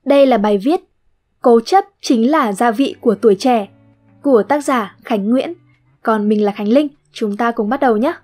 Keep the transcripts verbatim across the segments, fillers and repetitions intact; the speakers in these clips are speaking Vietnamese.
Đây là bài viết Cố chấp chính là gia vị của tuổi trẻ của tác giả Khánh Nguyễn. Còn mình là Khánh Linh, chúng ta cùng bắt đầu nhé.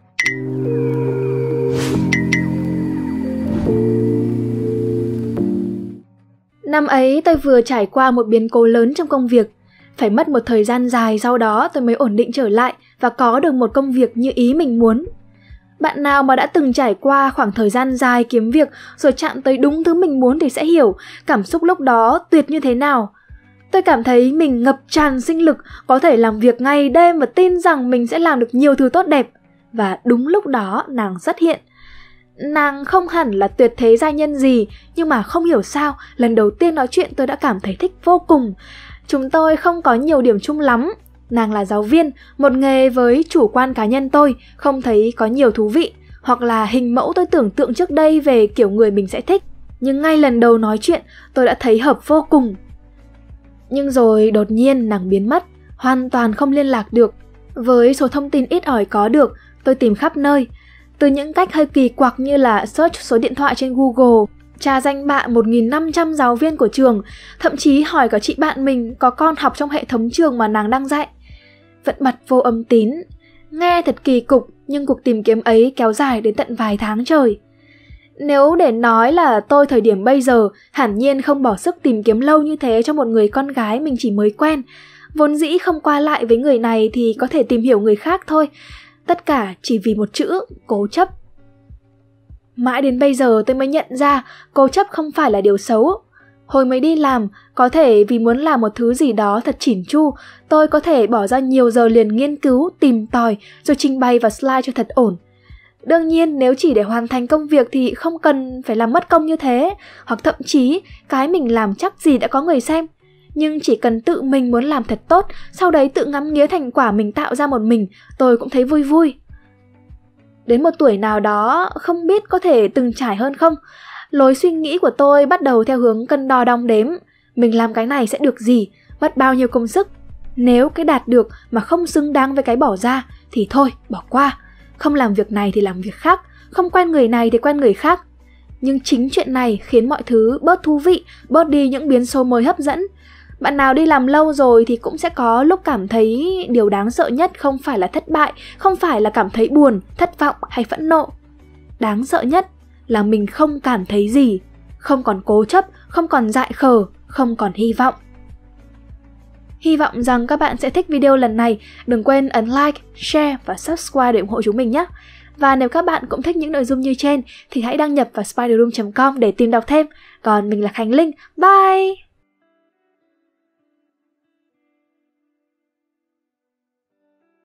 Năm ấy tôi vừa trải qua một biến cố lớn trong công việc. Phải mất một thời gian dài sau đó tôi mới ổn định trở lại và có được một công việc như ý mình muốn. Bạn nào mà đã từng trải qua khoảng thời gian dài kiếm việc rồi chạm tới đúng thứ mình muốn thì sẽ hiểu cảm xúc lúc đó tuyệt như thế nào. Tôi cảm thấy mình ngập tràn sinh lực, có thể làm việc ngày đêm và tin rằng mình sẽ làm được nhiều thứ tốt đẹp. Và đúng lúc đó nàng xuất hiện. Nàng không hẳn là tuyệt thế giai nhân gì, nhưng mà không hiểu sao, lần đầu tiên nói chuyện tôi đã cảm thấy thích vô cùng. Chúng tôi không có nhiều điểm chung lắm. Nàng là giáo viên, một nghề với chủ quan cá nhân tôi không thấy có nhiều thú vị, hoặc là hình mẫu tôi tưởng tượng trước đây về kiểu người mình sẽ thích. Nhưng ngay lần đầu nói chuyện, tôi đã thấy hợp vô cùng. Nhưng rồi đột nhiên nàng biến mất, hoàn toàn không liên lạc được. Với số thông tin ít ỏi có được, tôi tìm khắp nơi. Từ những cách hơi kỳ quặc như là search số điện thoại trên Google, tra danh bạ một nghìn năm trăm giáo viên của trường, thậm chí hỏi cả chị bạn mình có con học trong hệ thống trường mà nàng đang dạy. Vẫn bật vô âm tín. Nghe thật kỳ cục, nhưng cuộc tìm kiếm ấy kéo dài đến tận vài tháng trời. Nếu để nói là tôi thời điểm bây giờ, hẳn nhiên không bỏ sức tìm kiếm lâu như thế cho một người con gái mình chỉ mới quen. Vốn dĩ không qua lại với người này thì có thể tìm hiểu người khác thôi. Tất cả chỉ vì một chữ, cố chấp. Mãi đến bây giờ tôi mới nhận ra cố chấp không phải là điều xấu. Hồi mới đi làm, có thể vì muốn làm một thứ gì đó thật chỉn chu, tôi có thể bỏ ra nhiều giờ liền nghiên cứu, tìm tòi, rồi trình bày và slide cho thật ổn. Đương nhiên nếu chỉ để hoàn thành công việc thì không cần phải làm mất công như thế, hoặc thậm chí cái mình làm chắc gì đã có người xem. Nhưng chỉ cần tự mình muốn làm thật tốt, sau đấy tự ngắm nghía thành quả mình tạo ra một mình, tôi cũng thấy vui vui. Đến một tuổi nào đó, không biết có thể từng trải hơn không, lối suy nghĩ của tôi bắt đầu theo hướng cân đo đong đếm. Mình làm cái này sẽ được gì, mất bao nhiêu công sức. Nếu cái đạt được mà không xứng đáng với cái bỏ ra thì thôi, bỏ qua. Không làm việc này thì làm việc khác, không quen người này thì quen người khác. Nhưng chính chuyện này khiến mọi thứ bớt thú vị, bớt đi những biến số mới hấp dẫn. Bạn nào đi làm lâu rồi thì cũng sẽ có lúc cảm thấy điều đáng sợ nhất không phải là thất bại, không phải là cảm thấy buồn, thất vọng hay phẫn nộ. Đáng sợ nhất là mình không cảm thấy gì, không còn cố chấp, không còn dại khờ, không còn hy vọng. Hy vọng rằng các bạn sẽ thích video lần này. Đừng quên ấn like, share và subscribe để ủng hộ chúng mình nhé. Và nếu các bạn cũng thích những nội dung như trên thì hãy đăng nhập vào spider room chấm com để tìm đọc thêm. Còn mình là Khánh Linh. Bye!